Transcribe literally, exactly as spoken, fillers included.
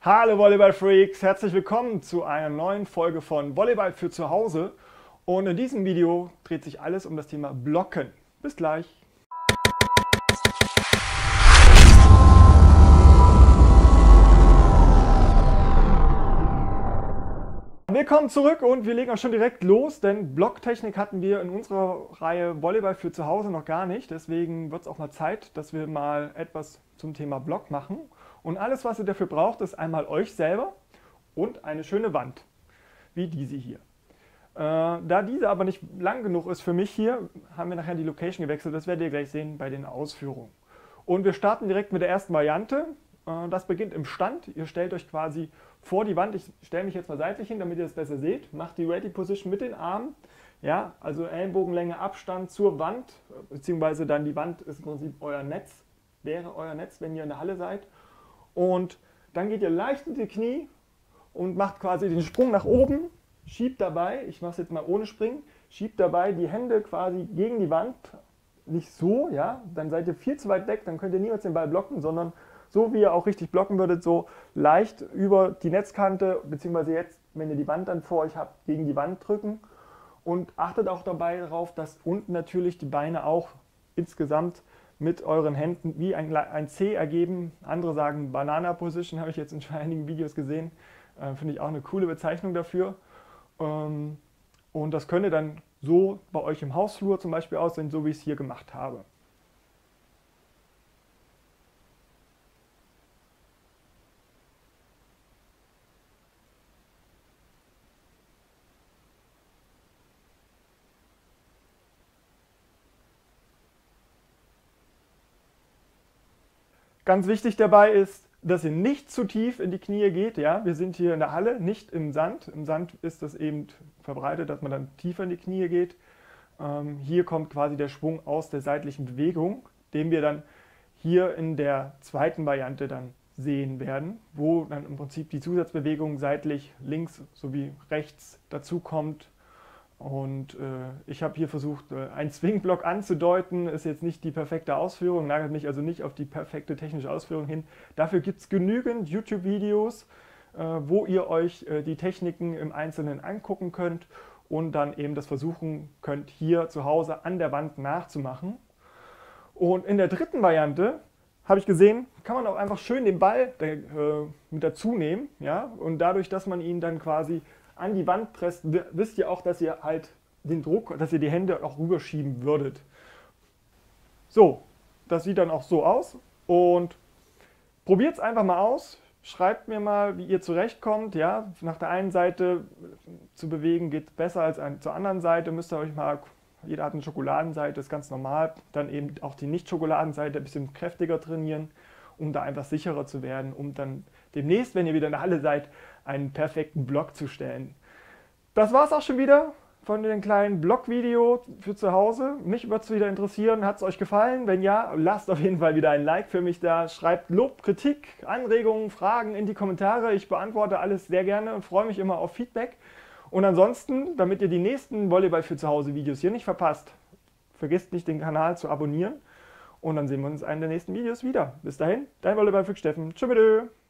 Hallo Volleyball-Freaks, herzlich willkommen zu einer neuen Folge von Volleyball für zu Hause. Und in diesem Video dreht sich alles um das Thema Blocken. Bis gleich. Willkommen zurück und wir legen auch schon direkt los, denn Blocktechnik hatten wir in unserer Reihe Volleyball für zu Hause noch gar nicht. Deswegen wird es auch mal Zeit, dass wir mal etwas zum Thema Block machen. Und alles, was ihr dafür braucht, ist einmal euch selber und eine schöne Wand, wie diese hier. Äh, da diese aber nicht lang genug ist für mich hier, haben wir nachher die Location gewechselt. Das werdet ihr gleich sehen bei den Ausführungen. Und wir starten direkt mit der ersten Variante. Äh, das beginnt im Stand. Ihr stellt euch quasi vor die Wand. Ich stelle mich jetzt mal seitlich hin, damit ihr das besser seht. Macht die Ready Position mit den Armen. Ja, also Ellenbogenlänge Abstand zur Wand, beziehungsweise dann die Wand ist im Prinzip euer Netz, wäre euer Netz, wenn ihr in der Halle seid. Und dann geht ihr leicht in die Knie und macht quasi den Sprung nach oben, schiebt dabei, ich mache es jetzt mal ohne Springen, schiebt dabei die Hände quasi gegen die Wand, nicht so, ja, dann seid ihr viel zu weit weg, dann könnt ihr niemals den Ball blocken, sondern so wie ihr auch richtig blocken würdet, so leicht über die Netzkante, beziehungsweise jetzt, wenn ihr die Wand dann vor euch habt, gegen die Wand drücken und achtet auch dabei darauf, dass unten natürlich die Beine auch insgesamt mit euren Händen wie ein, ein C ergeben. Andere sagen Banana Position, habe ich jetzt in schon einigen Videos gesehen. Äh, Finde ich auch eine coole Bezeichnung dafür. Ähm, und das könnte dann so bei euch im Hausflur zum Beispiel aussehen, so wie ich es hier gemacht habe. Ganz wichtig dabei ist, dass ihr nicht zu tief in die Knie geht. Ja? Wir sind hier in der Halle, nicht im Sand. Im Sand ist das eben verbreitet, dass man dann tiefer in die Knie geht. Ähm, hier kommt quasi der Schwung aus der seitlichen Bewegung, den wir dann hier in der zweiten Variante dann sehen werden, wo dann im Prinzip die Zusatzbewegung seitlich links sowie rechts dazu kommt. Und äh, ich habe hier versucht, äh, einen Swing-Block anzudeuten, ist jetzt nicht die perfekte Ausführung, nagelt mich also nicht auf die perfekte technische Ausführung hin. Dafür gibt es genügend YouTube-Videos, äh, wo ihr euch äh, die Techniken im Einzelnen angucken könnt und dann eben das versuchen könnt, hier zu Hause an der Wand nachzumachen. Und in der dritten Variante habe ich gesehen, kann man auch einfach schön den Ball äh, mit dazu nehmen, ja? Und dadurch, dass man ihn dann quasi an die Wand presst, wisst ihr auch, dass ihr halt den Druck, dass ihr die Hände auch rüberschieben würdet. So, das sieht dann auch so aus und probiert es einfach mal aus. Schreibt mir mal, wie ihr zurechtkommt. Ja, nach der einen Seite zu bewegen geht besser als an, zur anderen Seite. Müsst ihr euch mal, jeder hat eine Schokoladenseite, ist ganz normal. Dann eben auch die Nicht-Schokoladenseite ein bisschen kräftiger trainieren, um da einfach sicherer zu werden, um dann demnächst, wenn ihr wieder in der Halle seid, einen perfekten Block zu stellen. Das war es auch schon wieder von dem kleinen Block-Video für zu Hause. Mich würde es wieder interessieren, hat es euch gefallen? Wenn ja, lasst auf jeden Fall wieder ein Like für mich da. Schreibt Lob, Kritik, Anregungen, Fragen in die Kommentare. Ich beantworte alles sehr gerne und freue mich immer auf Feedback. Und ansonsten, damit ihr die nächsten Volleyball für zu Hause Videos hier nicht verpasst, vergesst nicht, den Kanal zu abonnieren. Und dann sehen wir uns in einem der nächsten Videos wieder. Bis dahin, dein Volleyball für Steffen. Tschüss.